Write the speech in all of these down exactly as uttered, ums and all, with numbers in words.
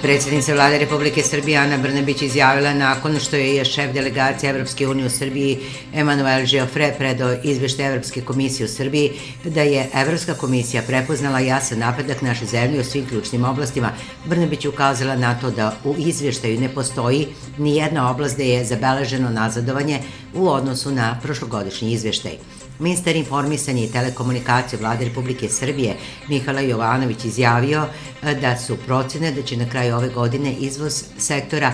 Predsjednica Vlade Republike Srbije Ana Brnabić izjavila nakon što je šef delegacije Evropske unije u Srbiji Emanuel Geoffre predao izveštaj Evropske komisije u Srbiji da je Evropska komisija prepoznala jasan napredak naše zemlje u svim ključnim oblastima. Brnabić je ukazala na to da u izveštaju ne postoji ni jedna oblast gde je zabeleženo nazadovanje u odnosu na prošlogodišnji izveštaj. Ministar informisanja i telekomunikacije Vlade Republike Srbije Mihajlo Jovanović izjavio da su procene da će na kraju ove godine izvoz sektora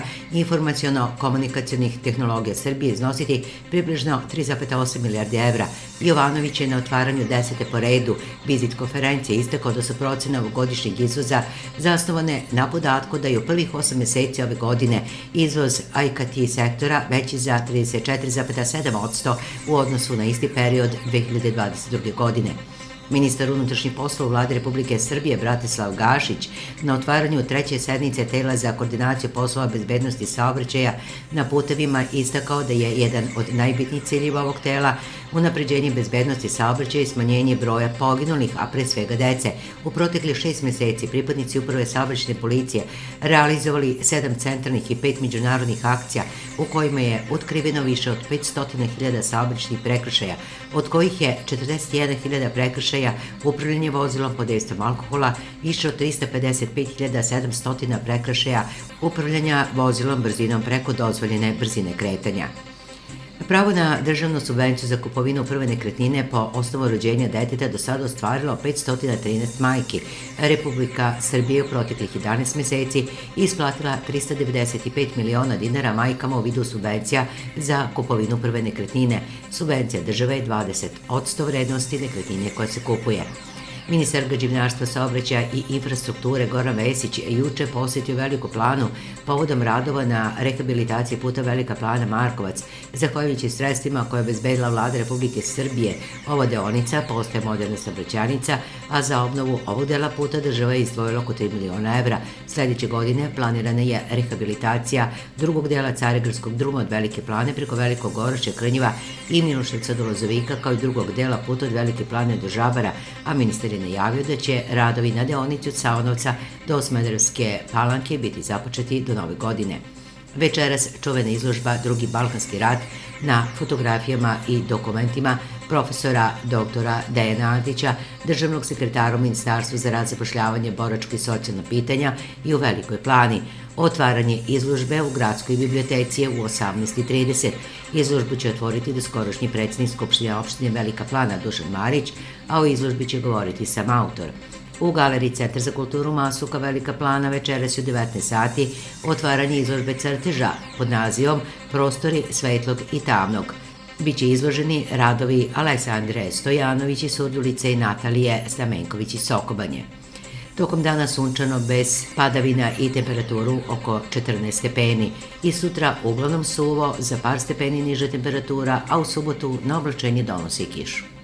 informaciono-komunikacionih tehnologija Srbije iznositi približno tri zarez osam milijardi evra. Jovanović je na otvaranju desete po redu vizit konferencije istakao da su procene ovogodišnjeg izvoza zasnovane na podatku da je u prvih osam meseci ove godine izvoz I K T sektora veći za trideset četiri zarez sedam posto u odnosu na isti period dve hiljade dvadeset druge. godine. Ministar unutrašnjih poslova u Vladi Republike Srbije Bratislav Gašić na otvaranju treće sednice tela za koordinaciju poslova bezbednosti saobraćaja na putevima istakao da je jedan od najbitnijih ciljeva ovog tela unapređenje bezbednosti saobraćaja i smanjenje broja poginulih, a pre svega dece. U proteklih šest meseci pripadnici Uprave saobraćajne policije realizovali sedam centralnih i pet međunarodnih akcija u kojima je otkriveno više od petsto hiljada saobraćajnih prekršaja, od kojih je četrdeset jedna hiljada prekršaja upravljanje vozilom pod dejstvom alkohola, više od trista pedeset pet hiljada sedamsto prekršaja upravljanja vozilom brzinom preko dozvoljene brzine kretanja. Pravo na državnu subvenciju za kupovinu prve nekretnine po osnovu rođenja deteta do sada ostvarilo petsto trinaest majki. Republika Srbije u proteklih jedanaest meseci isplatila trista devedeset pet miliona dinara majkama u vidu subvencija za kupovinu prve nekretnine. Subvencija države je dvadeset posto vrednosti nekretnine koja se kupuje. Ministar građevinarstva, saobraćaja i infrastrukture Goran Vesić je juče posetio Veliku Planu povodom radova na rehabilitaciji puta Velika Plana-Markovac. Zahvaljujući sredstvima koje je obezbedila Vlada Republike Srbije, ova deonica postaje moderna saobraćajnica, a za obnovu ovog dela puta država je izdvojila oko tri miliona evra. Sljedeće godine planirana je rehabilitacija drugog dela Carigradskog druma od Velike Plane preko Velikog Orašća, Krnjeva i Miloševca do Lozovika, kao i drugog dela puta od Velike Plane do Žabara, a ministar je najavio da će radovi na deonici od Saonovca do Smederevske Palanke biti započeti do nove godine. Večeras čuvena izložba Drugi balkanski rat na fotografijama i dokumentima profesora doktora Dejana Antića, državnog sekretara u Ministarstvu za rad, zapošljavanje, boračka i socijalna pitanja i u Velikoj Plani. Otvaranje izložbe u Gradskoj biblioteci je u osamnaest i trideset. Izložbu će otvoriti doskorošnji predsjednik Skupštine opštine Velika Plana Dušan Marić, a o izložbi će govoriti sam autor. U galeriji Centar za kulturu Masuka Velika Plana večeras u devetnaest sati otvaranje izložbe crteža pod nazivom Prostori svetlog i tamnog. Biće izloženi radovi Aleksandre Stojanović iz Surdulice i Natalije Stamenković iz Sokobanje. Tokom dana sunčano bez padavina i temperaturu oko četrnaest stepeni. I sutra uglavnom suvo, za par stepeni niža temperatura, a u subotu na oblačenje donosi kišu.